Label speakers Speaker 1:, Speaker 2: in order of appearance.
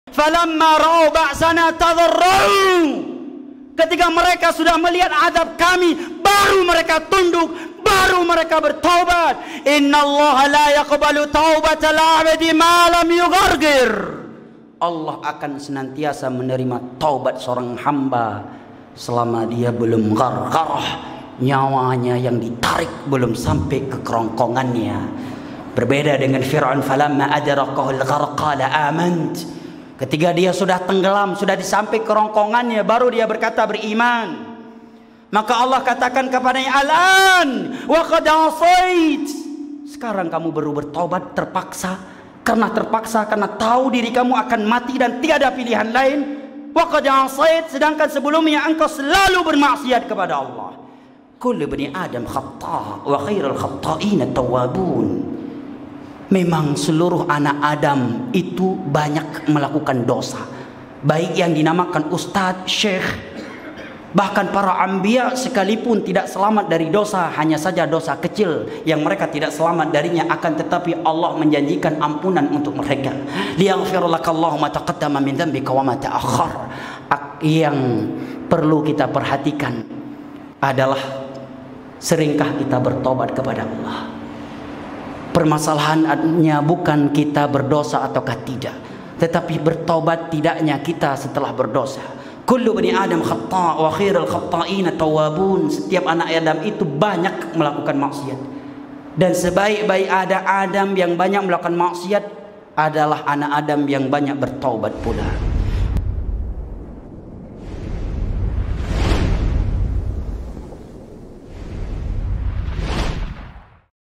Speaker 1: Falamma ra'au ba'sana tadarra'u. Ketika mereka sudah melihat azab kami, baru mereka tunduk, baru mereka bertaubat. Innallaha la yaqbalu taubatal 'abdi ma lam yughargir. Allah akan senantiasa menerima taubat seorang hamba selama dia belum ghargharah, nyawanya yang ditarik belum sampai ke kerongkongannya. Berbeda dengan Fir'aun, falamma adrakahul gharq qala amant. Ketika dia sudah tenggelam, sudah disampai kerongkongannya, baru dia berkata beriman. Maka Allah katakan kepadanya, alan wa qad asait. Sekarang kamu baru bertobat terpaksa, karena tahu diri kamu akan mati dan tiada pilihan lain. Wa qad asait, sedangkan sebelumnya engkau selalu bermaksiat kepada Allah. Kullu bani Adam khata' wa khairul khata'in at-tawwabun. Memang seluruh anak Adam itu banyak melakukan dosa, baik yang dinamakan ustadz, syekh, bahkan para anbiya sekalipun tidak selamat dari dosa, hanya saja dosa kecil yang mereka tidak selamat darinya, akan tetapi Allah menjanjikan ampunan untuk mereka. Liyaghfir lakallahu ma taqaddama min dzambika wa ma ta'akhkhar. Yang perlu kita perhatikan adalah seringkah kita bertobat kepada Allah. Permasalahannya bukan kita berdosa ataukah tidak, tetapi bertobat tidaknya kita setelah berdosa. Kullu bani Adam khata' wa khairul khata'in at-tawwabun. Setiap anak Adam itu banyak melakukan maksiat, dan sebaik-baik ada Adam yang banyak melakukan maksiat adalah anak Adam yang banyak bertaubat pula.